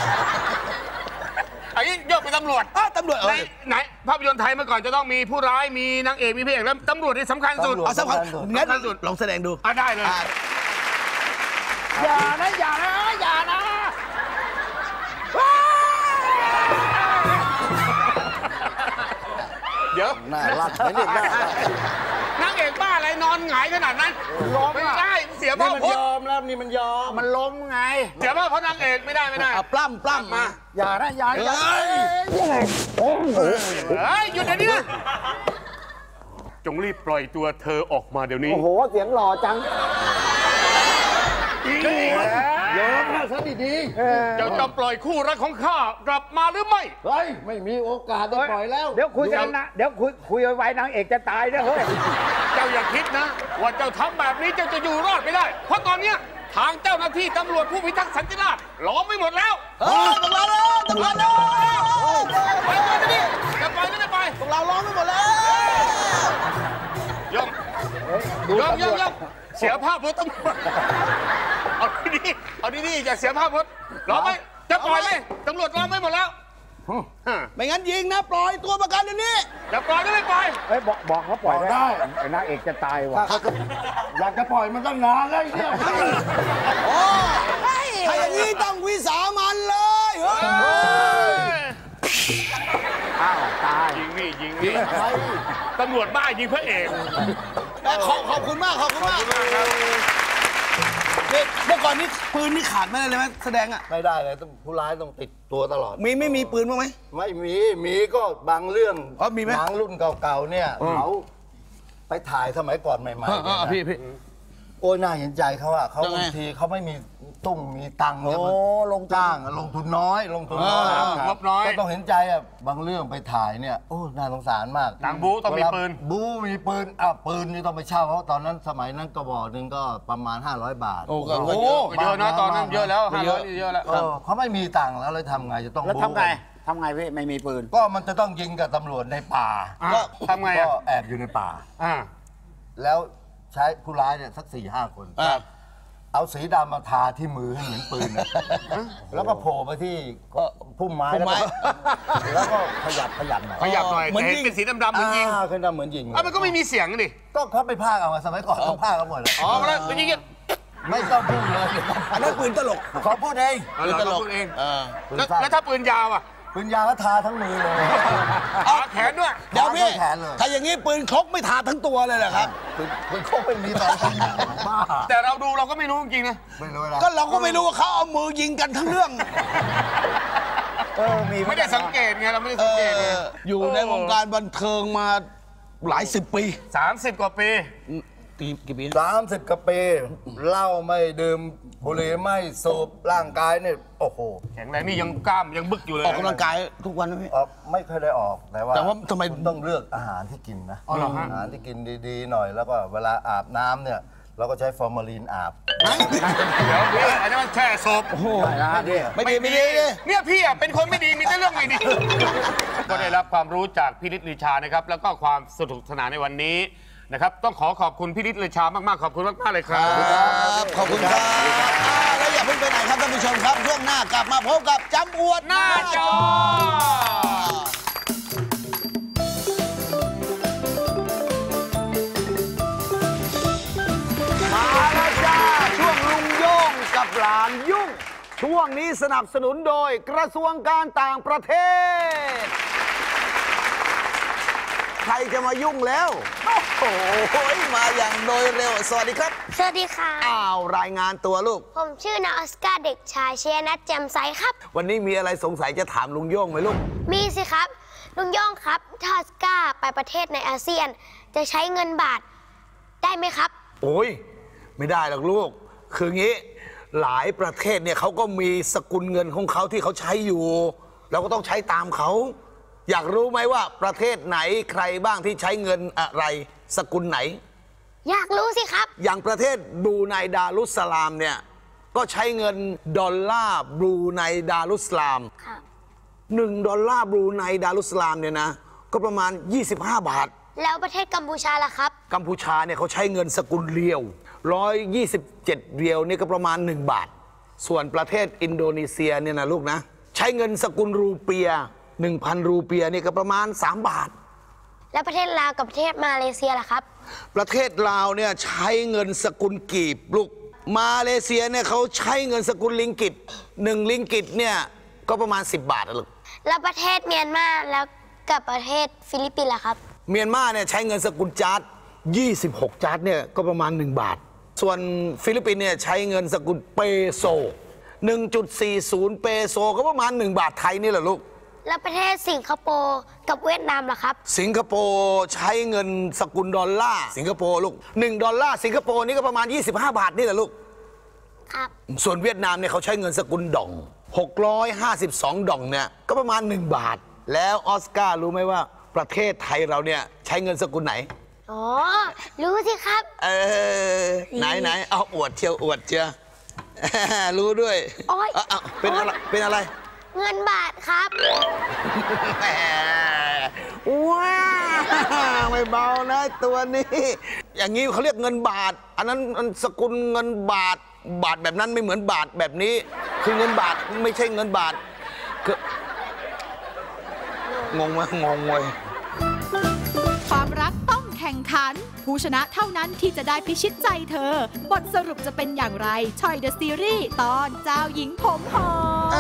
ไอ้โยกเป็นตำรวจไหนภาพยนตร์ไทยเมื่อก่อนจะต้องมีผู้ร้ายมีนางเอกมีพระเอกแล้วตำรวจนี่สำคัญสุดสำคัญสุดลองแสดงดูได้เลยอย่านะเดี๋ยวน่ารักไม่ได้นางเอกบ้าอะไรนอนหงายขนาดนั้นไม่ได้เสียภาพพจน์ยอมแล้วนี่มันยอมมันล้มไงเสียภาพเพราะนางเอกไม่ได้ปล้ำมาอย่าหยุดเดี๋ยวนี้จงรีบปล่อยตัวเธอออกมาเดี๋ยวนี้โอ้โหเสียงหล่อจังยอมนะซะดีๆจะปล่อยคู่รักของข้ากลับมาหรือไม่ไม่มีโอกาสได้ปล่อยแล้วเดี๋ยวคุยกันนะเดี๋ยวคุยไว้นางเอกจะตายนะเฮ้ยเจ้าอย่าคิดนะว่าเจ้าทำแบบนี้เจ้าจะอยู่รอดไม่ได้เพราะตอนนี้ทางเจ้าหน้าที่ตำรวจผู้พิทักษ์สันติราษฎร์ล้อมไม่หมดแล้วตำรวจไปดิจะไปไม่ได้ไปพวกเราล้อมไม่หมดแล้วยงเสียภาพพจน์ตำรวจเอาดีอย่าเสียภาพพจน์ล้อมไหมจะปล่อยไหมตำรวจล้อมไม่หมดแล้วไม่งั้นยิงนะปล่อยตัวประกันเดี๋ยวนี้จะปล่อยก็ไม่ปล่อยบอกเขาปล่อยได้ไอ้นางเอกจะตายว่ะอยากจะปล่อยมันตั้งนานแล้วเนี่ยถ้าอย่างนี้ต้องวิสามันเลยตายยิงนี่ตำรวจบ้ายิงพระเอกขอบคุณมากเมื่อก่อนนี้ปืนนี่ขาดไม่ได้เลยไหมแสดงไม่ได้เลยผู้ร้ายต้องติดตัวตลอดไม่มีปืนบ้างไหมไม่มีก็บางเรื่องมีไหมหนังรุ่นเก่าๆเนี่ยเขาไปถ่ายสมัยก่อนใหม่ๆพี่โอ้ยน่าเห็นใจเขาอะเขาบางทีเขาไม่มีตุ้งมีตังค์เนี่ยมันลงจ้างลงทุนน้อยงบน้อยก็ต้องเห็นใจอะบางเรื่องไปถ่ายเนี่ยโอ้น่าสงสารมากหนังบู๊ต้องมีปืนมีปืนปืนนี่ต้องไปเช่าเพราะตอนนั้นสมัยนั้นกระบอกหนึ่งก็ประมาณ500 บาทโอ้เยอะนะตอนนั้นเยอะแล้ว500เยอะแล้วเขาไม่มีตังค์แล้วเลยทำไงจะต้องแล้วทำไงพี่ไม่มีปืนก็มันจะต้องยิงกับตำรวจในป่าก็ทำไงก็แอบอยู่ในป่าแล้วใช้ผู้ร้ายเนี่ยสัก4-5 คนเอาสีดำมาทาที่มือให้เหมือนปืนแล้วก็โผล่ไปที่พุ่มไม้แล้วก็ขยับหน่อยเหมือนยิงเป็นสีดำๆเหมือนยิงขึ้นดำเหมือนยิงมันก็ไม่มีเสียงดิก็เขาไปพากเอาสมัยก่อนเขาพากกันหมดเลยแล้วเป็นยิงไม่ต้องพูดเลยอันนั้นปืนตลกขอพูดเองปืนตลกเองแล้วถ้าปืนยาวอ่ะปืนยาวก็ทาทั้งมือเลยแขนด้วยเดี๋ยวพี่ถ้าอย่างนี้ปืนคกไม่ทาทั้งตัวเลยเหรอครับปืนคกไม่มีตอนบ้าแต่เราก็ไม่รู้จริงๆนะไม่รู้นะก็เราก็ไม่รู้ว่าเขาเอามือยิงกันทั้งเรื่องไม่ได้สังเกตไงเราไม่ได้สังเกตอยู่ในวงการบันเทิงมาหลาย10 ปี 30 กว่าปีกี่ปี 30 กว่าปีเหล้าไม่ดื่มบุหรี่ไม่สูบร่างกายเนี่ยโอ้โหแข็งแรงนี่ยังกล้ามยังบึกอยู่เลยออกกำลังกายทุกวันไหมไม่เคยได้ออกแต่ว่าทำไมต้องเลือกอาหารที่กินนะอาหารที่กินดีๆหน่อยแล้วก็เวลาอาบน้ำเนี่ยเราก็ใช้ฟอร์มาลีนอาบเดี๋ยวพี่อันนี้มันแช่ศพไม่ดีเนี่ยพี่อ่ะเป็นคนไม่ดีมีแต่เรื่องไม่ดีก็ได้รับความรู้จากพี่ฤทธิ์ลือชานะครับแล้วก็ความสนุกสนานในวันนี้นะครับต้องขอบคุณพี่ฤทธิ์ลือชามากๆขอบคุณมากๆเลยครับขอบคุณครับแล้วอย่าเพิ่งไปไหนครับท่านผู้ชมครับช่วงหน้ากลับมาพบกับจำอวดหน้าจอมาแล้วจ้าช่วงลุงโย่งกับหลานยุ่งช่วงนี้สนับสนุนโดยกระทรวงการต่างประเทศใครจะมายุ่งแล้วโอ้โหมาอย่างโดยเร็วสวัสดีครับสวัสดีค่ะรายงานตัวลูกผมชื่อนาออสการ์เด็กชายเชยนัทแจ่มใสครับวันนี้มีอะไรสงสัยจะถามลุงโย่งไหมลูกมีสิครับลุงโย่งครับถ้าออสการ์ไปประเทศในอาเซียนจะใช้เงินบาทได้ไหมครับโอ้ยไม่ได้หรอกลูกคืองี้หลายประเทศเนี่ยเขาก็มีสกุลเงินของเขาที่เขาใช้อยู่เราก็ต้องใช้ตามเขาอยากรู้ไหมว่าประเทศไหนใครบ้างที่ใช้เงินอะไรสกุลไหนอยากรู้สิครับอย่างประเทศบรูไนดารุสสลามเนี่ยก็ใช้เงินดอลลาร์บรูไนดารุสสลาม$1บรูไนดารุสสลามเนี่ยนะก็ประมาณ25 บาทแล้วประเทศกัมพูชาล่ะครับกัมพูชาเนี่ยเขาใช้เงินสกุลเรียว127 เรียวนี่ก็ประมาณ1 บาทส่วนประเทศอินโดนีเซียเนี่ยนะลูกนะใช้เงินสกุลรูเปีย1,000 รูเปียนี่ก็ประมาณ3 บาทแล้วประเทศลาวกับประเทศมาเลเซียล่ะครับประเทศลาวเนี่ยใช้เงินสกุลกีบลูกมาเลเซียเนี่ยเขาใช้เงินสกุลลิงกิต1 ลิงกิตเนี่ยก็ประมาณ10 บาทลูกแล้วประเทศเมียนมาแล้วกับประเทศฟิลิปปินส์ล่ะครับเมียนมาเนี่ยใช้เงินสกุลจาร์ด26 จาร์ดเนี่ยก็ประมาณ1 บาทส่วนฟิลิปปินส์เนี่ยใช้เงินสกุลเปโซ 1.40 เปโซก็ประมาณ1 บาทไทยนี่แหละลูกแล้วประเทศสิงคโปร์กับเวียดนามล่ะครับสิงคโปร์ใช้เงินสกุลดอลลาร์สิงคโปร์ลูก$1สิงคโปร์นี่ก็ประมาณ25 บาทนี่แหละลูกครับส่วนเวียดนามเนี่ยเขาใช้เงินสกุลดอง652 ดองเนี่ยก็ประมาณ1 บาทแล้วออสการ์รู้ไหมว่าประเทศไทยเราเนี่ยใช้เงินสกุลไหนอ๋อรู้สิครับไหนเอาอวดเชียวรู้ด้วยเป็นอะไรเงินบาทครับว้าไม่เบานะตัวนี้อย่างนี้เขาเรียกเงินบาทอันนั้นสกุลเงินบาทแบบนั้นไม่เหมือนบาทแบบนี้คือเงินบาทไม่ใช่เงินบาทงงไหมงงเลยความรักต้องแข่งขันผู้ชนะเท่านั้นที่จะได้พิชิตใจเธอบทสรุปจะเป็นอย่างไรชอยเดอะซีรีส์ตอนเจ้าหญิงผมหอม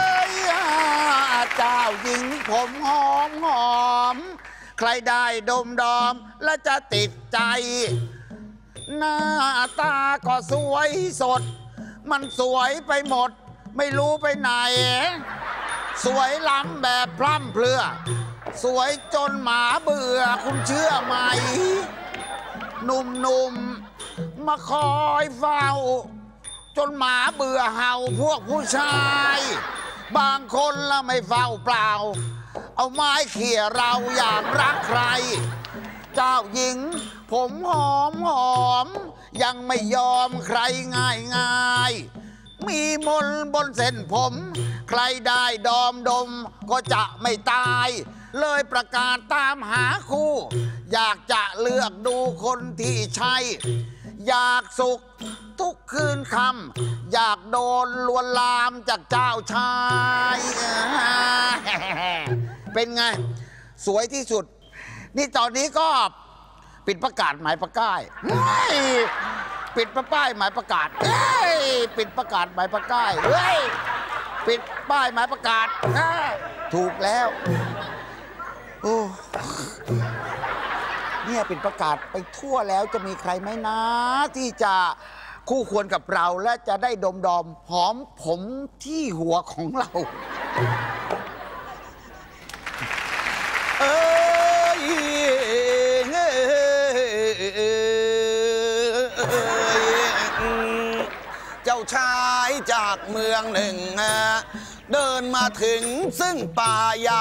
เจ้าหญิงผมหอมใครได้ดมดอมและจะติดใจหน้าตาก็สวยสดมันสวยไปหมดไม่รู้ไปไหนสวยล้ำแบบพร่ำเพรื่อสวยจนหมาเบื่อคุณเชื่อไหมหนุ่มๆมาคอยเฝ้าจนหมาเบื่อเห่าพวกผู้ชายบางคนละไม่เฝ้าเปล่าเอาไม้เขี่ยเราอย่างรักใครเจ้าหญิงผมหอมยังไม่ยอมใครง่ายมีมนบนเส้นผมใครได้ดอมดมก็จะไม่ตายเลยประกาศตามหาคู่อยากจะเลือกดูคนที่ใช่อยากสุขทุกคืนคำอยากโดนลวนลามจากเจ้าชายเป็นไงสวยที่สุดนี่ตอนนี้ก็ปิดประกาศหมายประกาศปิดป้ายหมายประกาศปิดประกาศหมายประกาศปิดป้ายหมายประกาศถูกแล้วโอ้เนี่ยปิดประกาศไปทั่วแล้วจะมีใครไหมนะที่จะคู่ควรกับเราและจะได้ดมหอมผมที่หัวของเราเจ้าชายจากเมืองหนึ่งเดินมาถึงซึ่งป่าใหญ่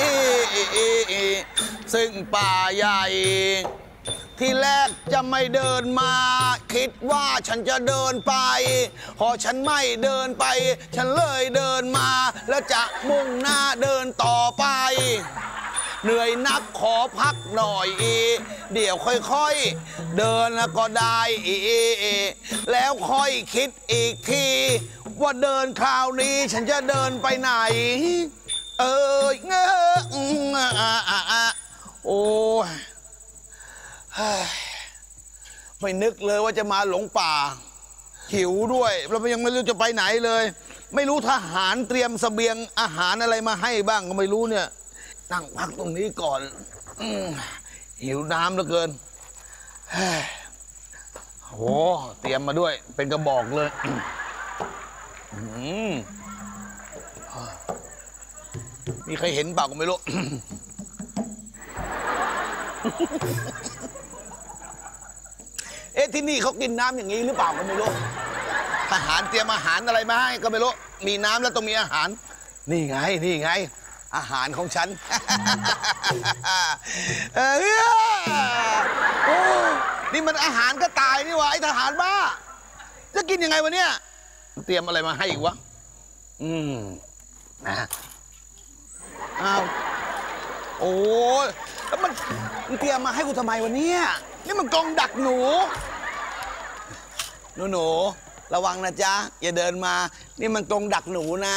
ซึ่งป่าใหญ่ที่แรกจะไม่เดินมาคิดว่าฉันจะเดินไปพอฉันไม่เดินไปฉันเลยเดินมาแล้วจะมุ่งหน้าเดินต่อไปเหนื่อยนักขอพักหน่อยเดี๋ยวค่อยๆเดินก็ได้แล้วค่อยคิดอีกทีว่าเดินคราวนี้ฉันจะเดินไปไหนโอ้ยไม่นึกเลยว่าจะมาหลงป่าหิวด้วยแล้วยังไม่รู้จะไปไหนเลยไม่รู้ทหารเตรียมเสบียงอาหารอะไรมาให้บ้างก็ไม่รู้เนี่ยนั่งพักตรงนี้ก่อนหิวน้ำเหลือเกินโอ้เตรียมมาด้วยเป็นกระบอกเลยมีใครเห็นเปล่าก็ไม่รู้ที่นี่เขากินน้ำอย่างนี้หรือเปล่าก็ไม่รู้ทหารเตรียมอาหารอะไรมาให้ก็ไม่รู้มีน้ำแล้วต้องมีอาหารนี่ไงอาหารของฉันนี่มันอาหารก็ตายนี่วะไอ้ทหารบ้าจะกินยังไงวะเนี่ยเตรียมอะไรมาให้อีกวะนะอ้าวโอ้แล้วมันเตรียมมาให้กูทำไมวะเนี่ยนี่มันกรงดักหนูระวังนะจ๊ะอย่าเดินมานี่มันกรงดักหนูนะ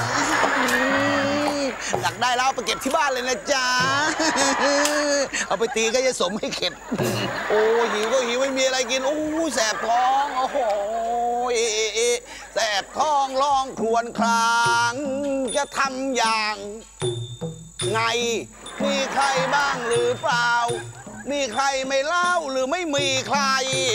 ดักได้แล้วไปเก็บที่บ้านเลยนะจ๊ะเอาไปตีก็จะสมให้เข็ดโอ้หิวก็หิวไม่มีอะไรกินโอ้แสบท้องโอ้โหแสบท้องร้องครวญครางจะทำอย่างไงมีใครบ้างหรือเปล่ามีใครไม่เล่าหรือไม่มีใคร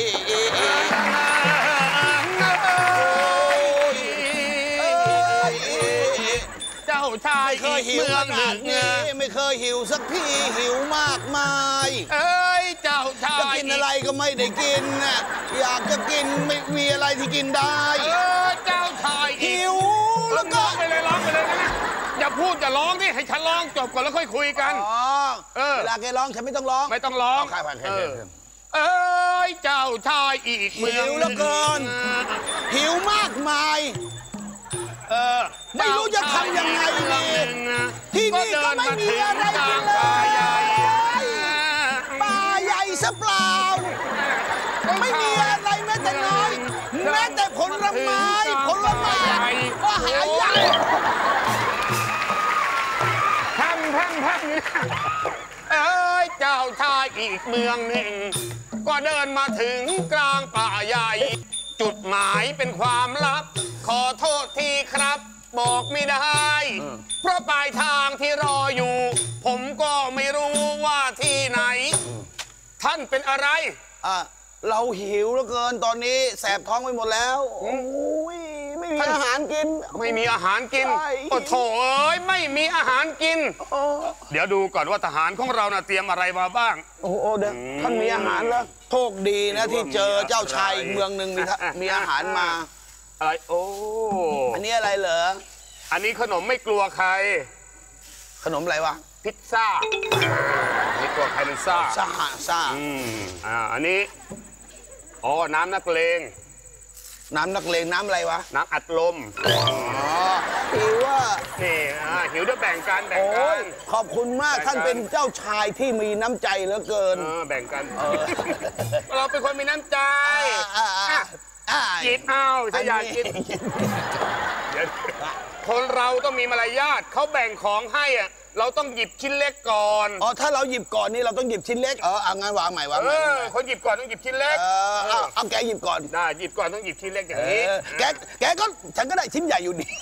เจ้าชายเคยหิวขนาดนี้ไม่เคยหิวสักทีหิวมากมายเจ้าชายจะกินอะไรก็ไม่ได้กินอยากจะกินไม่มีอะไรที่กินได้เจ้าชายหิวแล้วก็ร้องไปเลยนะอย่าพูดอย่าร้องดิให้ฉันร้องจบก่อนแล้วค่อยคุยกันเวลาแกร้องฉันไม่ต้องร้องเจ้าชายอีกหิวแล้วเกินหิวมากมายไม่รู้จะทำยังไงดีที่นี่ก็ไม่มีอะไรกินเลยป่าใหญ่ซะเปล่าไม่มีอะไรแม้แต่น้อยแม้แต่ผลไม้ก็หายากเจ้าชายอีกเมืองหนึ่งก็เดินมาถึงกลางป่าใหญ่จุดหมายเป็นความลับขอโทษทีครับบอกไม่ได้เพราะปลายทางที่รออยู่ผมก็ไม่รู้ว่าที่ไหนท่านเป็นอะไรเราหิวเหลือเกินตอนนี้แสบท้องไปหมดแล้วโอ้ยไม่มีอาหารกินไม่มีอาหารกินใช่โอ้โถเอ้ยไม่มีอาหารกิน เดี๋ยวดูก่อนว่าทหารของเราน่ะเตรียมอะไรมาบ้างโอ้โหเดี๋ยวท่านมีอาหารแล้วโชคดีนะที่เจอเจ้าชายอีกเมืองหนึ่งมีอาหารมาอะไรโอ้อันนี้อะไรเหรออันนี้ขนมไม่กลัวใครขนมอะไรวะพิซซ่าไม่กลัวใครเป็นซ่าซ่าอันนี้อ๋อน้ำนักเลงน้ำนักเลงน้ำอะไรวะน้ำอัดลมหิวว่านี่หิวเดี๋ยวแบ่งกันแบ่งโอ้กัยนขอบคุณมากท่านเป็นเจ้าชายที่มีน้ำใจเหลือเกินแบ่งกันเราเป็นคนมีน้ำใจจิบเอาถ้าอยากกินคนเราต้องมีมารยาทเขาแบ่งของให้อ่ะเราต้องหยิบชิ้นเล็กก่อนอ๋อถ้าเราหยิบก่อนนี่เราต้องหยิบชิ้นเล็กเอางั้นวางใหม่วางใหม่คนหยิบก่อนต้องหยิบชิ้นเล็กเอาแกหยิบก่อนได้หยิบก่อนต้องหยิบชิ้นเล็กอย่างนี้แกก็ฉันก็ได้ชิ้นใหญ่อยู่ดี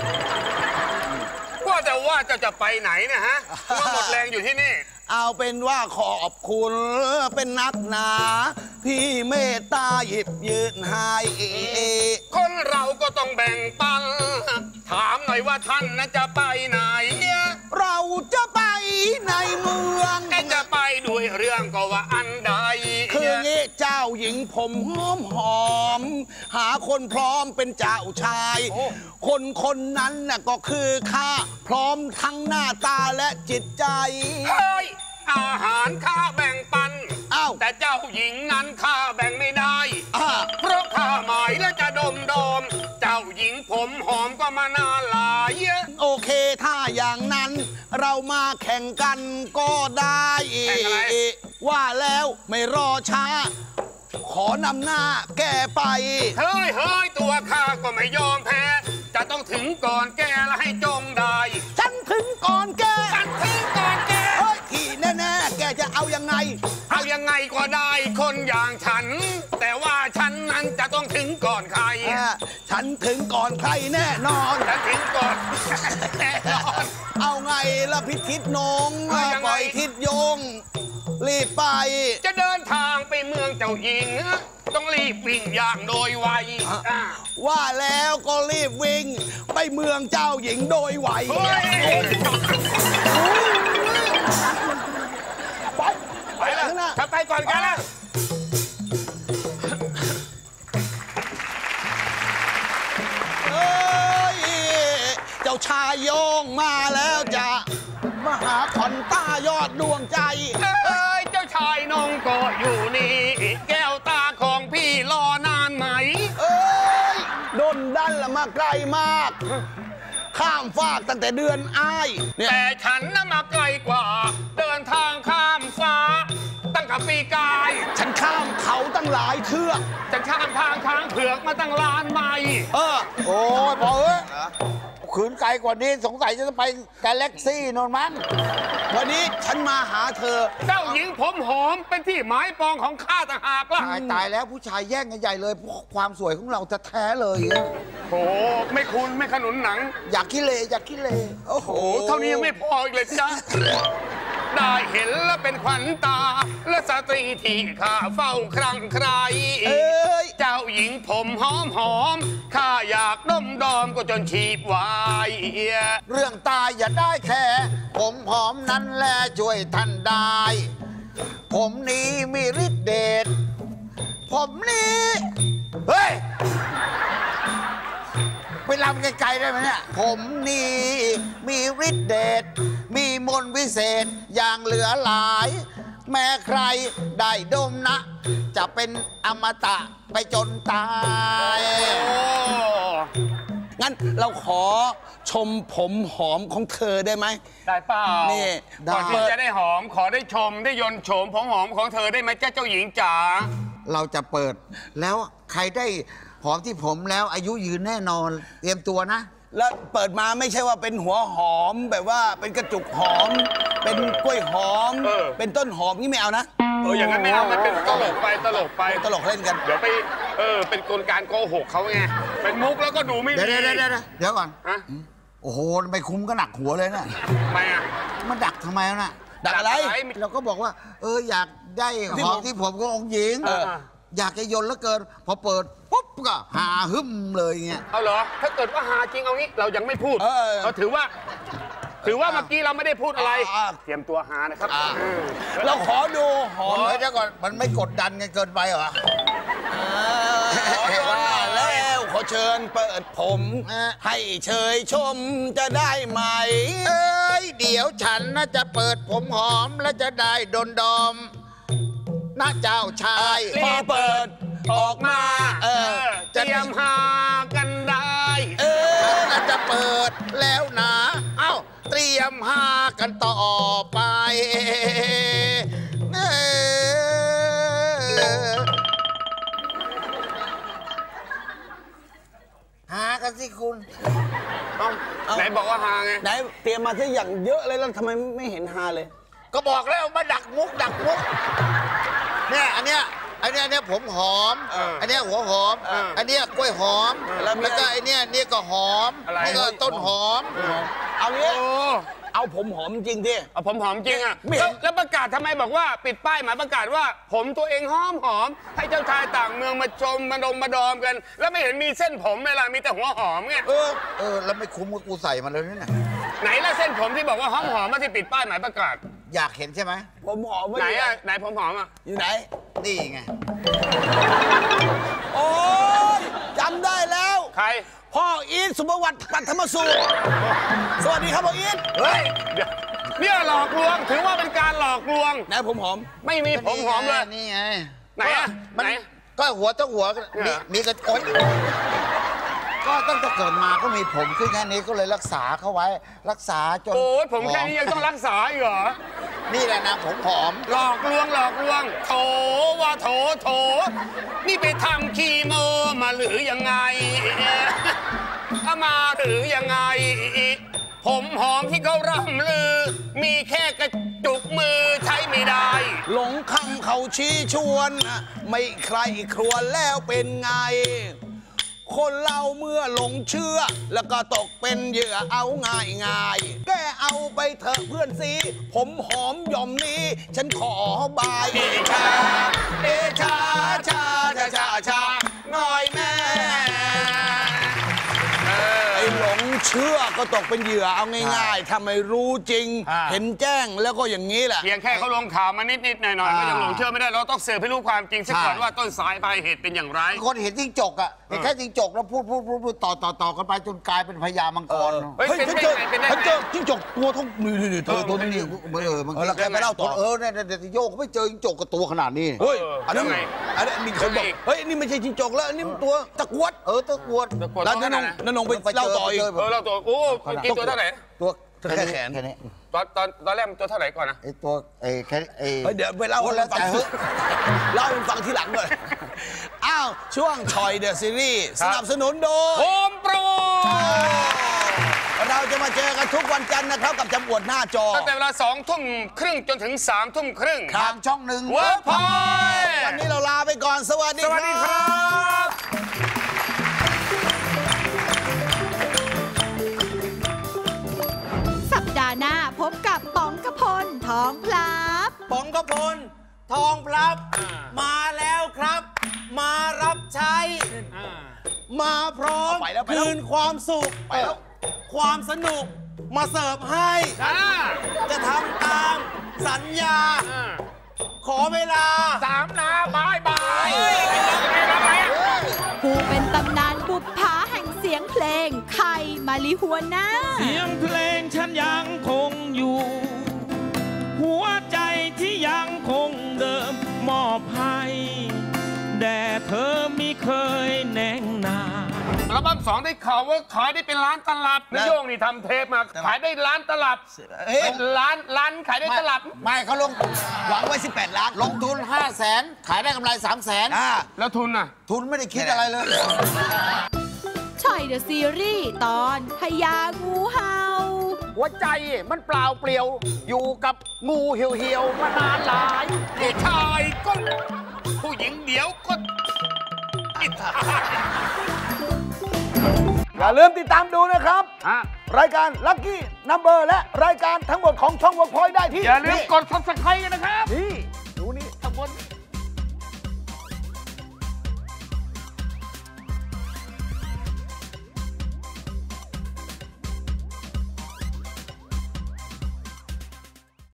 ว่าจะไปไหนเนี่ยฮะว่าหมดแรงอยู่ที่นี่เอาเป็นว่าขอบคุณเป็นนักหนาพี่เมตตาหยิบยืนให้คนเราก็ต้องแบ่งปันถามหน่อยว่าท่านน่ะจะไปไหนเราจะไปในเมืองจะไปด้วยเรื่องก็ว่าอันใดคืองี้เจ้าหญิงผมหอมหาคนพร้อมเป็นเจ้าชายคนนั้นน่ะก็คือข้าพร้อมทั้งหน้าตาและจิตใจเฮ้ยอาหารข้าแบ่งปันแต่เจ้าหญิงนั้นข้าแบ่งไม่ได้เพราะข้าหมายและจะดมเจ้าหญิงผมหอมก็มานาหลายโอเคถ้าอย่างนั้นเรามาแข่งกันก็ได้ว่าแล้วไม่รอช้าขอนำหน้าแกไปเฮ้ยตัวข้าก็ไม่ยอมแพ้จะต้องถึงก่อนแกและให้จงได้ฉันถึงก่อนแกฉันถึงก่อนแกเฮ้ยที่แน่ๆแกจะเอายังไงก็ได้คนอย่างฉันแต่ว่าฉันนั้นจะต้องถึงก่อนใครฉันถึงก่อนใครแน่นอนฉันถึงก่อนแน่นอนเอาไงละพิทิศนงปล่อยทิศยงรีบไปจะเดินทางไปเมืองเจ้าหญิงต้องรีบวิ่งอย่างโดยไวว่าแล้วก็รีบวิ่งไปเมืองเจ้าหญิงโดยไวไปแล้วถ้าไปก่อนกันนะเจ้าชายโยงมาแล้วจะมาหาขวัญตายอดดวงใจเจ้าชายนงก็อยู่นี่แก้วตาของพี่รอนานไหมดนดันละมาไกลมากข้ามฟากตั้งแต่เดือนอ้ายแต่ฉันน่ะมาไกลกว่าเดินทางข้ามฟ้าตั้งแต่ปีกายฉันข้ามเขาตั้งหลายเทือกฉันข้ามทางช้างเผือกมาตั้งล้านไมล์โอ้ยพอขืนไกลกว่านี้สงสัยจะไปกาแล็กซี่นนมั้งวันนี้ฉันมาหาเธอเจ้าหญิงผมหอมเป็นที่หมายปองของข้าต่างหากล่ะตายแล้วผู้ชายแย่งกันใหญ่เลยความสวยของเราจะแท้เลยโอ้ไม่คุณไม่ขนุนหนังอยากขี้เลโอ้โหเท่านี้ยังไม่พออีกเลยจ้ะได้เห็นแล้วเป็นขวัญตาและสตรีที่ข้าเฝ้าครั่งใครเจ้าหญิงผมหอมข้าอยากดมก็จนชีพวายเรื่องตายอย่าได้แค่ผมหอมนั้นแหละช่วยท่านได้ผมนี้มีฤทธิ์เดชผมนี้เฮ้ยไปลำไกลๆได้ไหมเนี่ยผมนี่มีฤทธิ์เดชมีมนต์วิเศษอย่างเหลือหลายแม้ใครได้ดมนะจะเป็นอมตะไปจนตายงั้นเราขอชมผมหอมของเธอได้ไหมได้เปล่านี่ก่อนที่จะได้หอมขอได้ชมได้ยนต์โฉมผมหอมของเธอได้ไหมเจ้าหญิงจ๋าเราจะเปิดแล้วใครได้หอมที่ผมแล้วอายุยืนแน่นอนเตรียมตัวนะแล้วเปิดมาไม่ใช่ว่าเป็นหัวหอมแบบว่าเป็นกระจุกหอมเป็นกล้วยหอมเป็นต้นหอมนี่ไม่เอานะอย่างนั้นไม่เอามันเป็นตลกไปตลกเล่นกันเดี๋ยวไปเป็นกลการโกหกเขาไงเป็นมุกแล้วก็ดูไม่ดีเดี๋ยวก่อนโอ้โหไม่คุ้มก็หนักหัวเลยนะทำไมอ่ะมันดักทำไมน่ะดักอะไรเราก็บอกว่าอยากได้หอมที่ผมก็องค์หญิงอยากจะยนแล้วเกินพอเปิดปุ๊บก็หาหึมเลยเงี้ยเอาเหรอถ้าเกิดว่าหาจริงเอางี้เรายังไม่พูดเราถือว่าเมื่อกี้เราไม่ได้พูดอะไรเตรียมตัวหานะครับเราขอดูหอมเดี๋ยวก่อนมันไม่กดดันกันเกินไปเหรอว่าแล้วขอเชิญเปิดผมให้เชยชมจะได้ไหมเดี๋ยวฉันน่าจะเปิดผมหอมและจะได้ดนดอมนะเจ้าชายพอเปิดออกมาเตรียมหากันได้น่าจะเปิดแล้วนะเอ้าเตรียมหากันต่อไปหากันสิคุณไหนบอกว่าหาไงไหนเตรียมมาที่อย่างเยอะเลยแล้วทำไมไม่เห็นหาเลยก็บอกแล้วมาดักมุกเนี่ยอันเนี้ยผมหอมอันเนี้ยหัวหอมอันเนี้ยกล้วยหอมแล้วก็ไอเนี้ยนี่ก็หอมนี่ก็ต้นหอมเอาเนี้ยเอาผมหอมจริงดิเอาผมหอมจริงอ่ะแล้วประกาศทำไมบอกว่าปิดป้ายหมายประกาศว่าผมตัวเองหอมให้เจ้าชายต่างเมืองมาชมมาดอมกันแล้วไม่เห็นมีเส้นผมเลยล่ะมีแต่หัวหอมไงแล้วไม่คุ้มกูใส่มาเลยนี่ไหนล่ะเส้นผมที่บอกว่าหอมมาที่ปิดป้ายหมายประกาศอยากเห็นใช่ไหมผมหอมไหนอ่ะไหนผมหอมอ่ะอยู่ไหนนี่ไงโอ้ยจำได้แล้วใครพ่ออีทสุภวัฒน์ปัทมสูตรสวัสดีครับพ่ออีทเฮ้ยเนี่ยหลอกลวงถือว่าเป็นการหลอกลวงไหนผมหอมไม่มีผมหอมเลยนี่ไงไหนอ่ะไหนก็หัวมีกระโจนก็ตั้งแต่เกิดมาก็มีผมขึ้นแค่นี้ก็เลยรักษาเขาไว้รักษาจนโอ้ยผมแค่นี้ยังต้องรักษาอีกเหรอนี่แหละนะผมหอมหลอกลวงโถว่าโถนี่ไปทำคีโมมาหรือยังไงมาหรือยังไงผมหอมที่เขาร่ำลือมีแค่กระจุกมือใช้ไม่ได้หลงคำเขาชี้ชวนไม่ใครครวญแล้วเป็นไงคนเราเมื่อหลงเชื่อแล้วก็ตกเป็นเหยื่อเอาง่ายแกเอาไปเถอะเพื่อนซีผมหอมหย่อมนี้ฉันขอบายเอชาหน่อยแม่ไอ้หลงเชื่อก็ตกเป็นเหยื่อเอาง่ายๆถ้าไม่รู้จริงเห็นแจ้งแล้วก็อย่างนี้แหละเพียงแค่เขาลงข่าวมานิดหน่อยก็ยังหลงเชื่อไม่ได้เราต้องสืบให้รู้ความจริงซะก่อนว่าต้นสายปลายเหตุเป็นอย่างไรคนเห็นจิ้งจกอ่ะเห็นแค่จิ้งจกแล้วพูดต่อกันไปจนกลายเป็นพญามังกรเฮ้ยฉันเจอจิ้งจกตัวท้องนี่เธอตัวนี้บางทีแกไปเล่าต่อเนี่ยโยกไม่เจอจิ้งจกกับตัวขนาดนี้เฮ้ยอันนั้นมีคนบอกเฮ้ยนี่ไม่ใช่จิ้งจกแล้วนี่ตัวตะกรวดตะกรวดแล้วนั่นนงไปเล่าต่ออีกเล่าต่อโอ้กี่ตัวเท่าไหร่ตัวแค่แขนตอนแรกมันตัวเท่าไหร่ก่อนนะไอตัวแค่เดี๋ยวไปเล่าให้ฟังเล่าให้ฟังทีหลังเลยอ้าวช่วงชอยเดอะซีรีส์สนับสนุนโดยโฮมโปรเราจะมาเจอกันทุกวันจันทร์นะครับกับจำอวดหน้าจอตั้งแต่เวลา20:30จนถึง3:30 ทางช่อง1 Workpoint วันนี้เราลาไปก่อนสวัสดีครับสัปดาห์หน้าพบกับป๋องกพลทองพลับป๋องกพลทองพลับมาแล้วครับมารับใช้มาพร้อมคืนความสุขความสนุกมาเสิร์ฟให้จะทำตามสัญญาขอเวลา 3 นาบายผู้เป็นตำนานบุปผาแห่งเสียงเพลงไข่มาลิหัวหน้าเสียงเพลงฉันยังคงอยู่หัวใจที่ยังคงเดิมมอบให้แด่เธอไม่เคยแน่งนาอัลบั้ม2ได้ข่าวว่าขายได้เป็นล้านตลับนายโยงนี่ทำเทปมาขายได้ล้านตลับเป็นล้านขายได้ตลับไม่เขาลงหวังไว้18 ล้านลงทุน500,000ขายได้กำไร300,000 แล้วทุนน่ะทุนไม่ได้คิดอะไรเลยชอยเดอะซีรีส์ตอนพญางูเห่าหัวใจมันเปล่าเปลี่ยวอยู่กับงูเหี่ยวมานานหลายผู้ชายก็ผู้หญิงเดี๋ยวก็อย่าลืมติดตามดูนะครับรายการ Lucky Number และรายการทั้งหมดของช่อง Workpoint ได้ที่อย่าลืมกด Subscribe กันนะครับนี่